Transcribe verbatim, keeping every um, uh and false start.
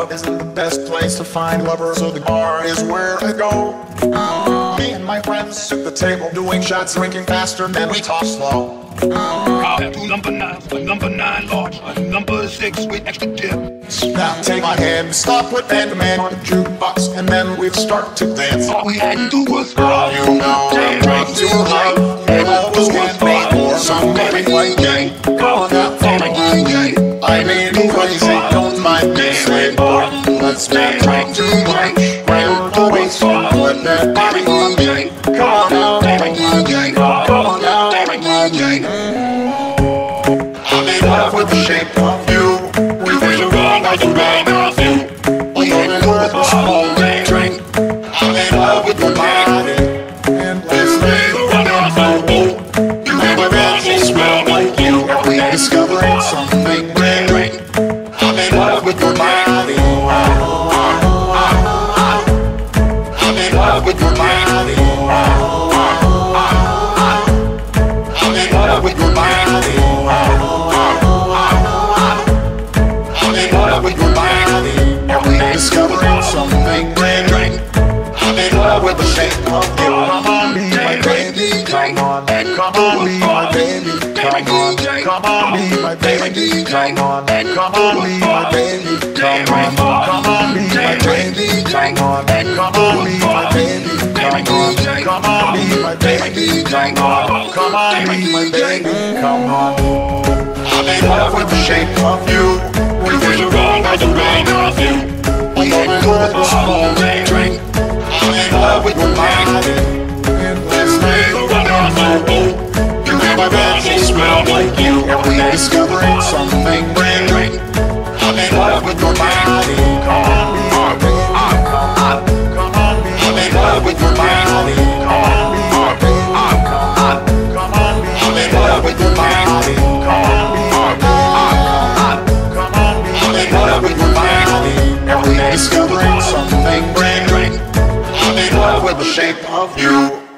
Soundcloud isn't the best place to find lovers, so the bar is where I go. Me and my friends sit at the table, doing shots, drinking faster, then we talk slow. I'll have two number nines, a number nine large, a number six with extra dip. Now take my hand, stop, put and man on the jukebox, and then we'd start to dance. All we had to do was Girl, you know I'm way too high. Your love was handmade for somebody like me. Calling out for me, I mean crazy, don't mind me saying, boy, let's not talk too much. We're always fun with that body on me. Come on now, come on now, I'm in love with the shape of you. We feel wrong like the rain of you. We ain't good for small drink. I'm in love with your body, and this little run off the boat. You never really smell like you. We're discovering something great. I'm in love with your body. I'm in love with your body. I'm in love with your body. I'm in love with your body. And we're discovering something great. I'm in love with the shape of you. Come on, be my baby. Come on, come on, be my baby. Come on, come on, be my baby. Come on, come on, be my baby. Come on, come on, be my baby. Come on, come on, be my baby. Come on, come on, be my baby. Come on, come on, be my baby. Come on. I'm in love with the shape of you. We feel wrong like the rain of you. We ain't good for small drink. I'm in love with your body. Let's make a run off the boat. You never really smell like you. And we're discovering something great. I'm in love with your body. Come on, be my baby. Come on, be I'm in love with your body. Come on, be my baby. Come on, be I'm in love with your body. Come on, be my baby. Come on, be I'm in love with your body. And we're discovering something great. I'm in love with the shape of you.